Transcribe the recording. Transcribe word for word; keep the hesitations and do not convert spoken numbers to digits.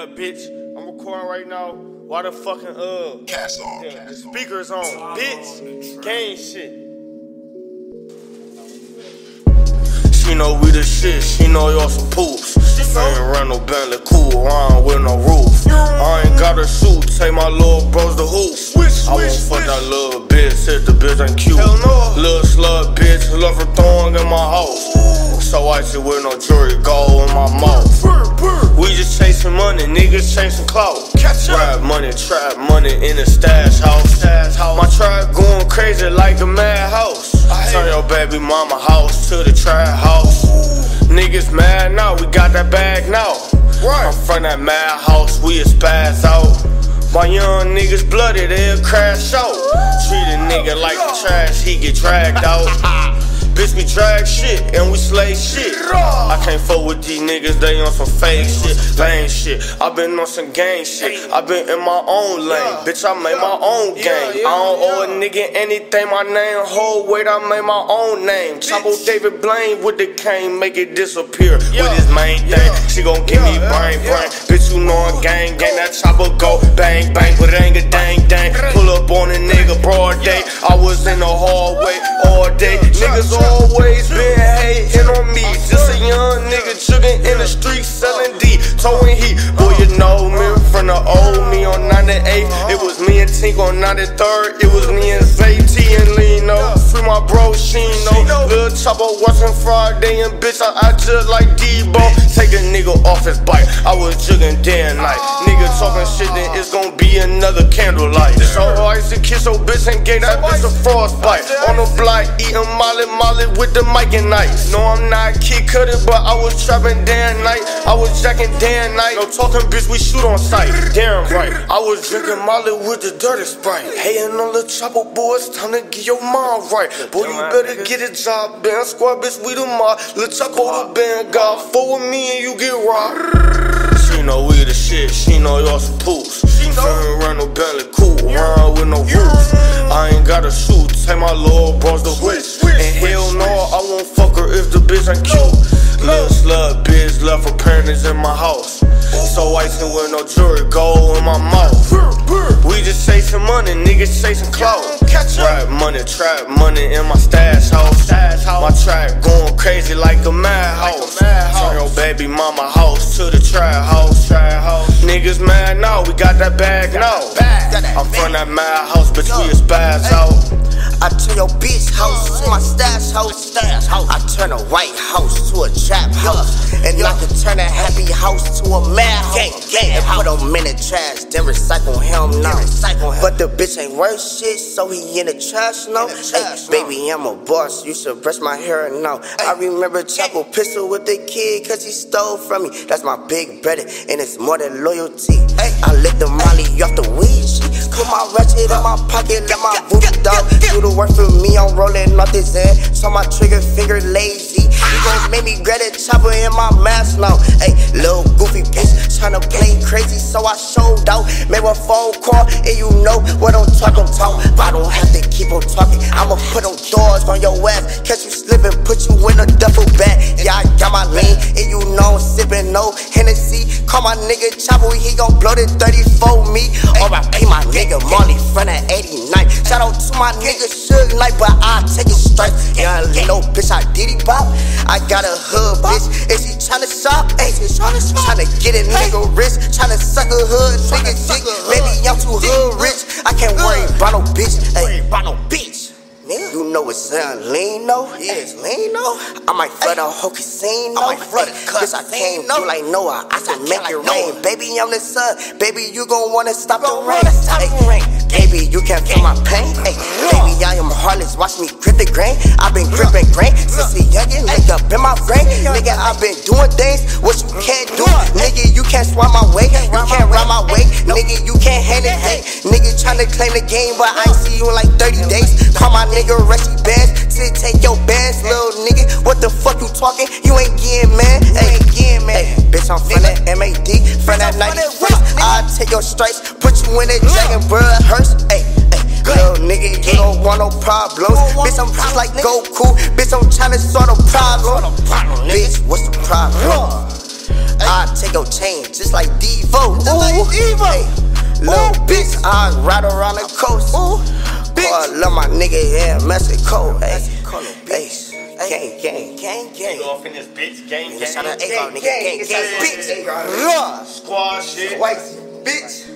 Yeah, bitch, I'm recording right now. Why the fucking, uh, Cast on. yeah, the speaker's on, bitch. Gang shit. She know we the shit, she know y'all some poops. I ain't run no Bentley, cool around with no roof. I ain't got a suit, take my little bros to hoop. I won't fuck that little bitch, if the bitch ain't cute. Little slut bitch, love her throwing in my house. So I sit with no jewelry, gold in my mouth. We just chasing money, niggas chasing clout. Trap money, trap money in the stash house. My trap going crazy like a madhouse. Turn your baby mama house to the trap house. Niggas mad now, we got that bag now. I'm from that madhouse, we a spaz out. My young niggas bloody, they'll crash out. Treat a nigga like the trash, he get dragged out. Bitch, we drag shit and we slay shit. I can't fuck with these niggas, they on some fake shit, lame shit. I been on some gang shit, I been in my own lane. Bitch, I made my own game. I don't owe a nigga anything, my name whole weight, I made my own name. Choppo David Blaine with the cane, make it disappear with his main thing. She gon' give me brain, brain. Bitch, you know I'm gang, gang. That chopper go bang, bang, but it ain't a dang, dang. Pull up on a nigga broad day. I was in the hallway all day. Niggas always been hating on me. Just a young nigga jugging in the streets, selling D, towing heat. Boy, you know me from the old me on ninety-eight. It was me and Tink on ninety-third. It was me and Zay T and Lino. Free my bro Shino. Lil Choppo watching Friday and bitch, I, I just like Debo. Take a nigga off his bike. I was jugging day and night. Nigga talking shit, then it's gonna be another candlelight. So I used to kiss your bitch and gave that bitch a frostbite. On the block, eating molly molly with the mic and knife. No, I'm not kid cutting, but I was trapping day and night. I was jacking day and night. No talking, bitch, we shoot on sight. Damn right. I was drinking molly with the dirty Sprite. Hating on the Choppo boys, time to get your mom right. Boy, you better get a job, band squad, bitch, we the mob. Lil Choppo the band, got full with me and you get robbed. She know we the shit, she know y'all some poops. She ain't run no Bentley, cool around with no roof. I ain't got a suit, take my little bros to whip. And hell no, I won't fuck her if the bitch ain't cute. Little slut bitch left her parents in my house. So I sit with no jewelry, gold in my mouth. We just chasing money, niggas chasing clout. Trap money, trap money in my stash house. My trap going crazy like a madhouse. Turn your baby mama house to the trap house. Niggas mad now, we got that bag now. I'm from that madhouse, bitch, we a spaz out. I turn your bitch house to my stash house. I turn a white house to a trap house. And I can turn a happy house to a mad house. And put him in the trash, then recycle him now. But the bitch ain't worth shit, so he in the trash now. Hey, baby, I'm a boss, you should brush my hair now. I remember Choppo pistol with the kid, cause he stole from me. That's my big brother, and it's more than loyalty. I lit the molly off the weed. Put my ratchet in my pocket, let my voodoo dog do the work for me. I'm rolling off this end, so my trigger finger lazy. You gon' make me grab that chopper in my mask now. Hey, little goofy bitch, tryna play crazy, so I showed out. Made a phone call, and you know what I'm talking about. I don't have to keep on talking, I'ma put them doors on your ass. Catch you slipping, put you in a duffel bag. Yeah, I got my lean, and you know I'm sipping no Hennessy. Call my nigga Choppo, he gon' blow the thirty-four me. Or I pay my nigga Molly from that eighty-nine. Shout out to my nigga Suge Knight, but I take it straight. Yeah, little bitch, I diddy bop. I got a hood bitch, and she tryna shop. Ay, she tryna get a nigga rich, tryna suck a hood nigga dick. Maybe I'm too hood rich, I can't worry about no bitch. Ay, about no bitch. You know it's sound lean, no? Yeah, it's lean, no? I might flood a whole casino. I might flood a cut. Bitch, I came through like Noah. I can make it rain. Baby, I'm the sun. Baby, you gon' wanna stop the rain. Ay, baby, you can't feel my pain. Ay, baby, I am heartless. Watch me grip the grain. I been gripping grain since a youngin', licked up in my brain. Nigga, I been doing things what you can't do. Nigga, you can't swap my way. You can't ride my way. Nigga, you can't hand it back. Nigga tryna claim the game, but I ain't see you in like thirty days. Call my nigga Rusty Bands, to take your bands, little nigga. What the fuck you talking? You ain't getting man. Hey, hey, bitch, I'm from that M A D, from that ninety-first. I'll take your stripes, put you in that dragon, bruh, hearse. Hey, hey, little nigga, you don't want no problems. Bitch, I'm just like Goku. Bitch, I'm tryna solve a problem. Bitch, what's the problem? I I take your chain just like Devo. Just like Devo. Hey, little bitch, I ride around the coast. Ooh, bitch, oh, I love my nigga here in Mexico. Hey, hey, gang, gang, gang, gang. Go off in this bitch, gang, gang, Shout out gang, A-Ball, nigga, gang, gang, bitch. Squad shit. Twice, bitch.